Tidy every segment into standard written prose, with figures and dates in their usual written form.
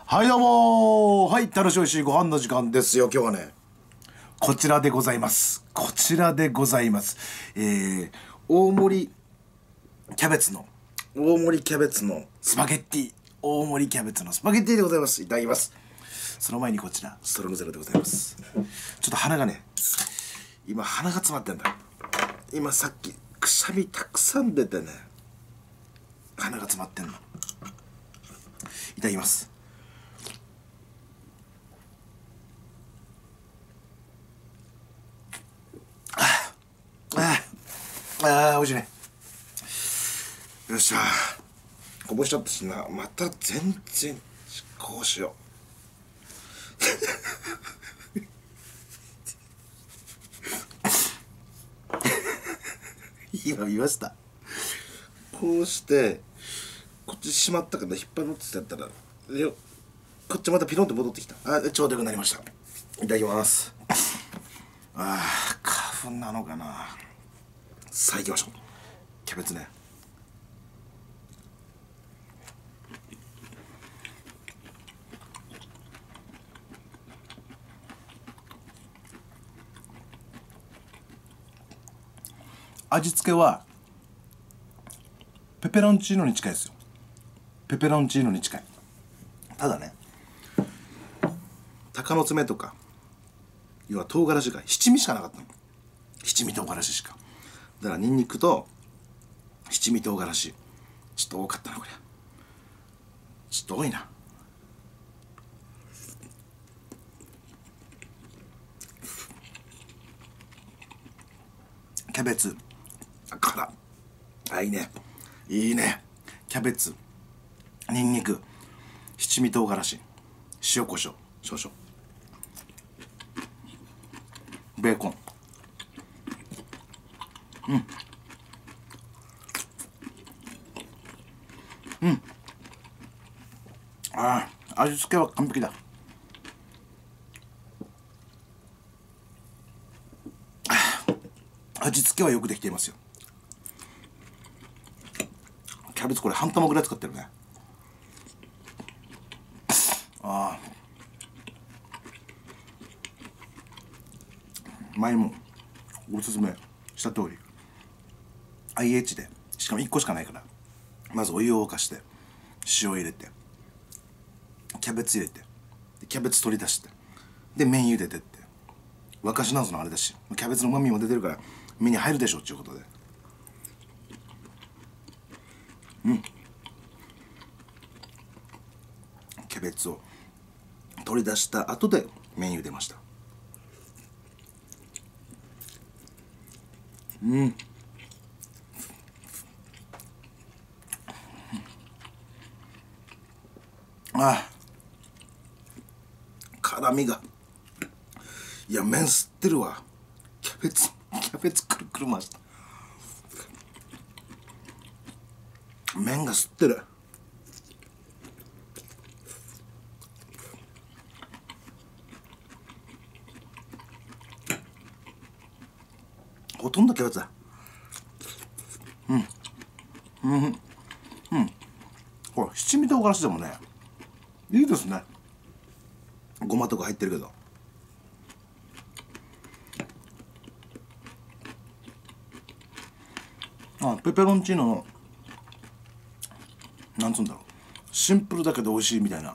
はいどうもー、はい、楽しいおいしいご飯の時間ですよ。今日はね、こちらでございます。こちらでございます。大盛りキャベツの、スパゲッティ。大盛りキャベツのスパゲッティでございます。いただきます。その前にこちら、ストロングゼロでございます。ちょっと鼻がね、今鼻が詰まってんだ。今さっき、くしゃみたくさん出てね、鼻が詰まってんの。いただきます。美味しいね。よっしゃ。こぼしちゃったしな。また全然、こうしよう。今見ました。こうして、こっちしまったから引っ張ろうってやったら、よこっちまたピロンって戻ってきた。ちょうどよくなりました。いただきます。花粉なのかな。さあ行きましょう。キャベツね。味付けはペペロンチーノに近いですよ。ペペロンチーノに近い。ただね、鷹の爪とか要は唐辛子が七味しかなかったの。七味唐辛子しか。だからニンニクと七味唐辛子ちょっと多かったな。これちょっと多いな。キャベツ辛いいね。いいね。キャベツ、ニンニク、七味唐辛子、塩コショウ少々、ベーコン。味付けは完璧だ。味付けはよくできていますよ。キャベツこれ半玉ぐらい使ってるね。前もおすすめした通り IH で、しかも1個しかないから、まずお湯を沸かして塩入れてキャベツ入れてキャベツ取り出してで麺茹でてって、沸かし直すのあれだしキャベツの旨味も出てるから目に入るでしょっていうことで、キャベツを取り出した後で麺茹でました。辛みが、いや麺吸ってるわ。キャベツくるくる回した。麺が吸ってる。ほとんどキャベツだ。これ七味唐辛子でもね、いいですね。ごまとか入ってるけど。ペペロンチーノのなんつうんだろう、シンプルだけど美味しいみたいな、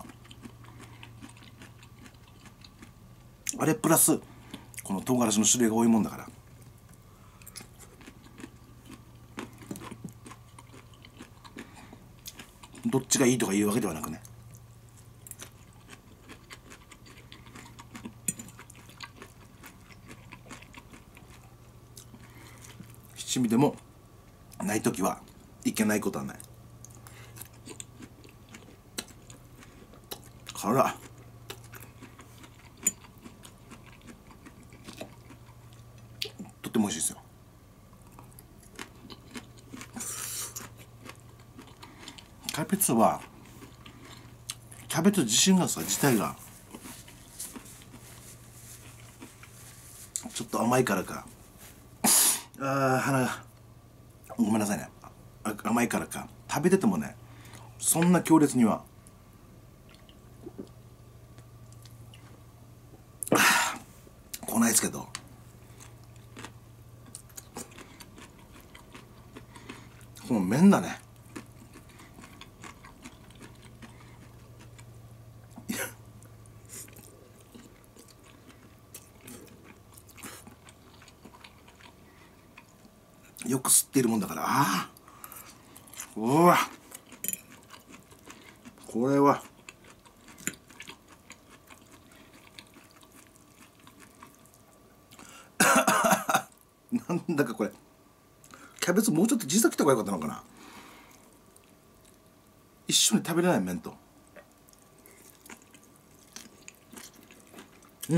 あれプラスこの唐辛子の種類が多いもんだから、どっちがいいとかいうわけではなくね。七味でもない時はいけないことはない。辛っ。とっても美味しいですよ。キャベツはキャベツ自身が自体がちょっと甘いからか、鼻がごめんなさいね。甘いからか食べててもね、そんな強烈にはですけど、この麺だね。よく吸っているもんだから、ああ、うわ、これはなんだかこれキャベツもうちょっと小さく切った方がよかったのかな。一緒に食べれない麺と、うん、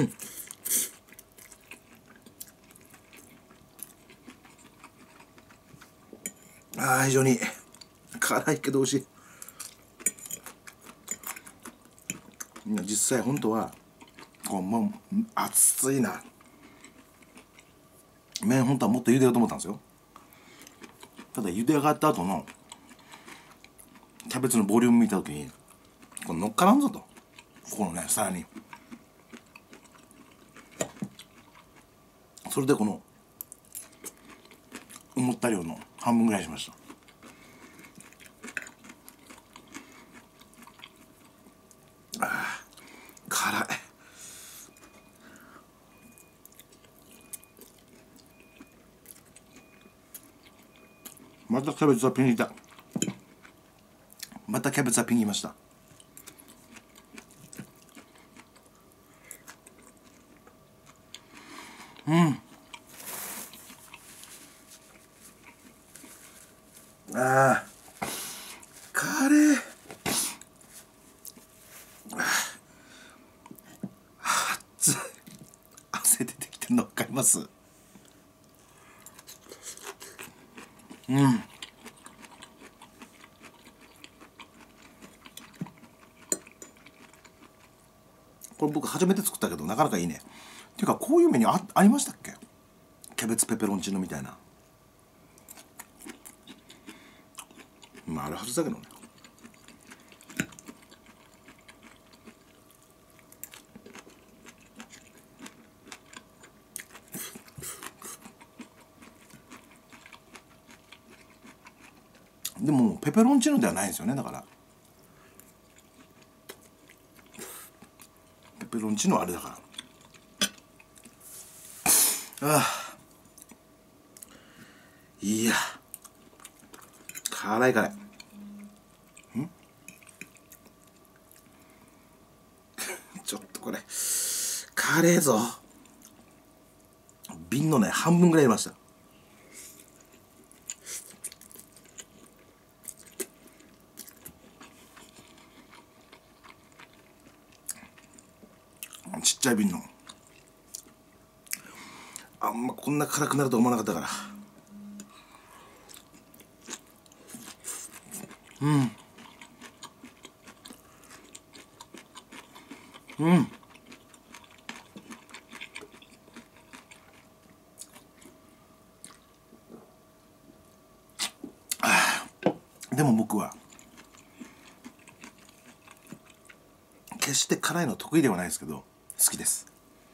ああ非常に辛いけど美味しい。実際本当はこうもう熱いな麺、本当はもっと茹でようと思ったんですよ。ただ茹で上がった後のキャベツのボリューム見た時にこれ乗っからんぞと、ここのねさらにそれでこの思った量の半分ぐらいしました。辛い。またキャベツはピンいた。またキャベツはピンいました。うん。ああ、カレー。熱い。汗出てきてんの分かります？うん。これ僕初めて作ったけどなかなかいいね。っていうかこういうメニューありましたっけ？キャベツペペロンチーノみたいな。まああるはずだけどね。でもペペロンチーノではないんですよね。だからペペロンチーノはあれだから。ああ、いや辛い辛い。ちょっとこれ辛いぞ。瓶のね半分ぐらい入れました。ちっちゃい瓶の。あんまこんな辛くなると思わなかったから。うん。うん。でも僕は決して辛いの得意ではないですけど好きです。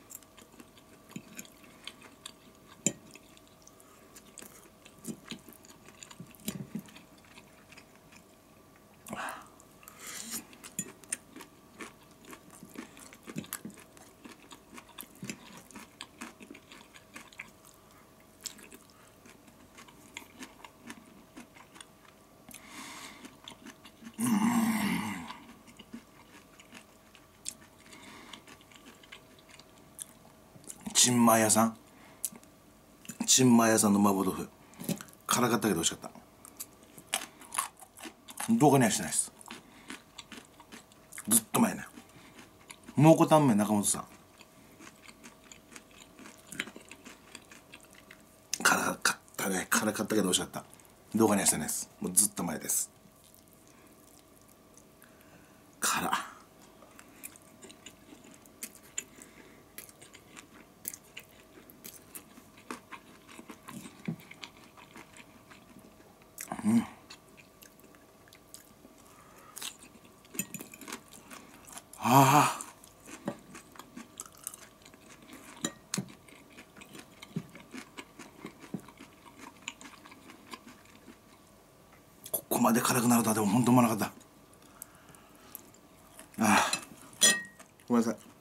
チンマー屋さん、チンマー屋さんの麻婆豆腐辛かったけど美味しかった。動画にはしてないです。ずっと前ね。蒙古タンメン中本さん辛かったね。辛かったけど美味しかった。動画にはしてないです。もうずっと前です。辛。ああ、 まで辛くなるとはでも本当思わなかった。ああ、ごめんなさい。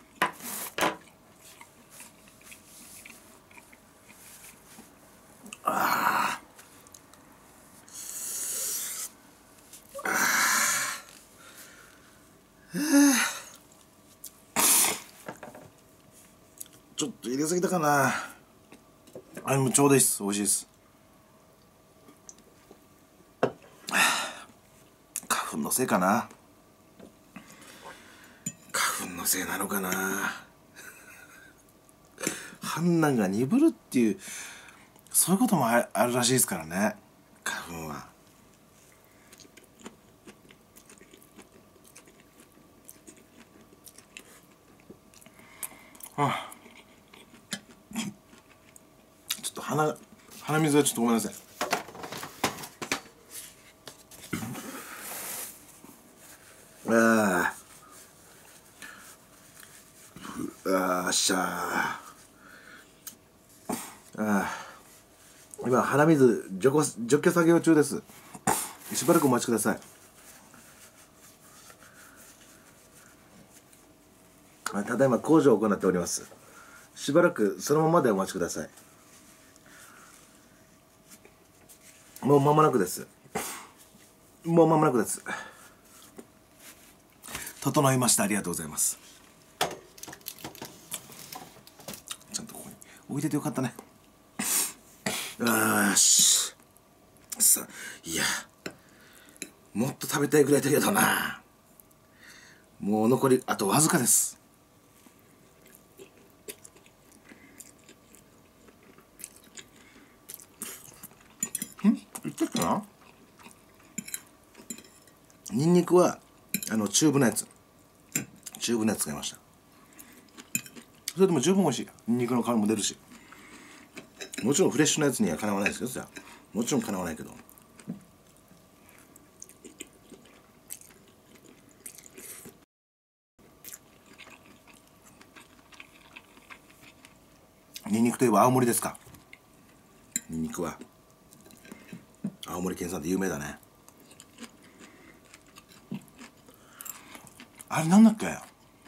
ちょっと入れすぎたかな。あれもちょうどいいっす。美味しいです。花粉のせいかな。花粉のせいなのかな。判断が鈍るっていう、そういうこともあるらしいですからね、花粉は。はあ、ちょっと鼻水はちょっとごめんなさい。ああ、しゃあ。今鼻水除去作業中です。しばらくお待ちください。ただいま工事を行っております。しばらくそのままでお待ちください。もう間もなくです。もう間もなくです。整いました。ありがとうございます。ちゃんとここに置いててよかったね。よし。さ、いや、もっと食べたいぐらいだけどな。もう残りあとわずかです。言ったっけな。ニンニクはチューブのやつ使いました。それでも十分美味しい。ニンニクの香りも出るし、もちろんフレッシュなやつにはかなわないですけど、じゃもちろんかなわないけど、ニンニクといえば青森ですか。ニンニクは青森県産で有名だね。あれなんだっけ、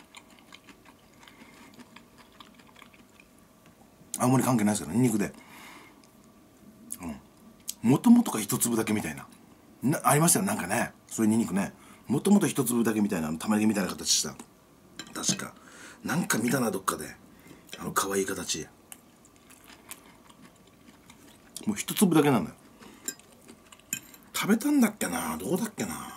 青森関係ないですけどニンニクで、もともとが一粒だけみたいな、ありましたよ、なんかね、そういうニンニクね、もともと一粒だけみたいな、玉ねぎみたいな形した、確かなんか見たな、どっかで。可愛い形、もう一粒だけなんだよ。食べたんだっけな、どうだっけな。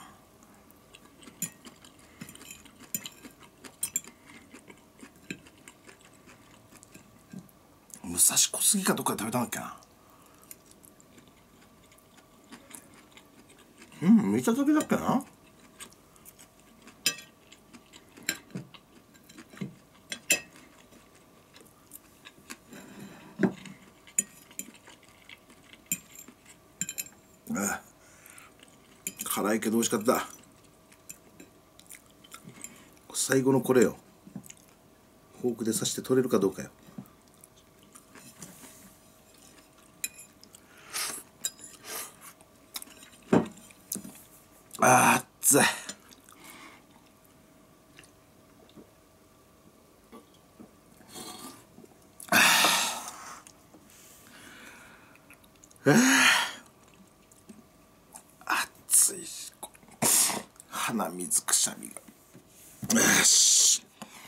武蔵小杉かどっかで食べたんだっけな。見た時だっけな。辛いけど美味しかった。最後のこれよ、フォークで刺して取れるかどうかよ。熱い。熱いし、鼻水くしゃみが。よし。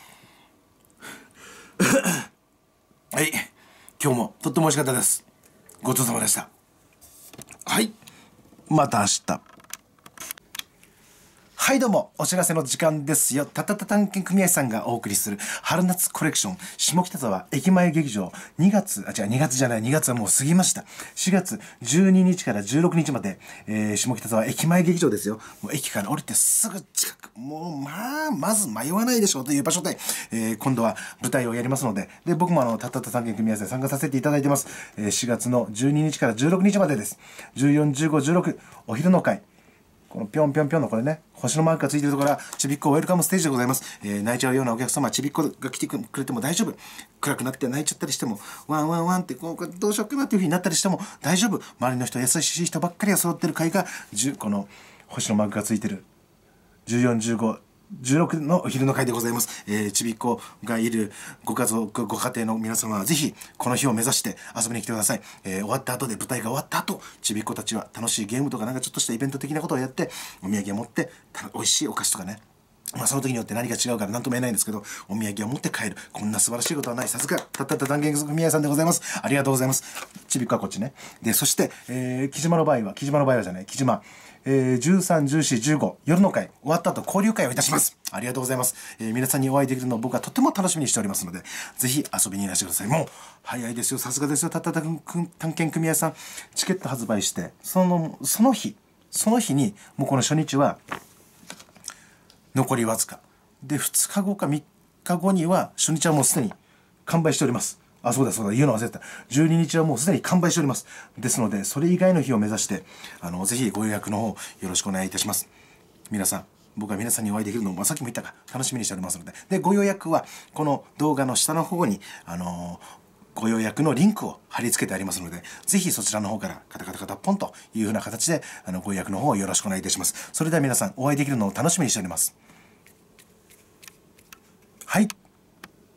はい、今日もとっても美味しかったです。ごちそうさまでした。はい、また明日。はい、どうもお知らせの時間ですよ。たたた探検組合さんがお送りする春夏コレクション下北沢駅前劇場、2月じゃない、2月はもう過ぎました。4月12日から16日まで、下北沢駅前劇場ですよ。もう駅から降りてすぐ近く、もうまず迷わないでしょうという場所で、今度は舞台をやりますので、僕もたたた探検組合さんに参加させていただいてます。4月の12日から16日までです。14、15、16お昼の会、 このぴょんぴょんぴょんのこれね、星のマークがついてるところからちびっこウェルカムステージでございます。泣いちゃうようなお客様、ちびっこが来てくれても大丈夫。暗くなって泣いちゃったりしても、ワンワンワンってこうどうしようかなっていう風になったりしても大丈夫。周りの人、優しい人ばっかりが揃ってる会が、この星のマークがついてる14、15、16のお昼の会でございます。ちびっこがいるご家族、ご家庭の皆様はぜひこの日を目指して遊びに来てください。終わった後で、舞台が終わった後、ちびっこたちは楽しいゲームとかなんかちょっとしたイベント的なことをやって、お土産を持って、美味しいお菓子とかね、その時によって何が違うから何とも言えないんですけど、お土産を持って帰る。こんな素晴らしいことはない。さすが、たった断言組合さんでございます。ありがとうございます。ちびっこはこっちね。で、そして、木島の場合はじゃない、木島。13、14、15、夜の会、終わった後交流会をいたします。ありがとうございます。皆さんにお会いできるのを僕はとても楽しみにしておりますので、ぜひ遊びにいらしてください。もう、早いですよ。さすがですよ。たった探検組合さん、チケット発売して、その日に、もうこの初日は、残りわずか。で、2日後か3日後には、初日はもうすでに完売しております。あ、そうだ、言うの忘れてた。12日はもうすでに完売しております。ですので、それ以外の日を目指して、ぜひご予約の方、よろしくお願いいたします。皆さん、僕は皆さんにお会いできるのを、さっきも言ったか、楽しみにしておりますので。で、ご予約は、この動画の下の方に、ご予約のリンクを貼り付けてありますので、ぜひそちらの方からカタカタカタポンという風な形で、ご予約の方をよろしくお願いいたします。それでは皆さん、お会いできるのを楽しみにしております。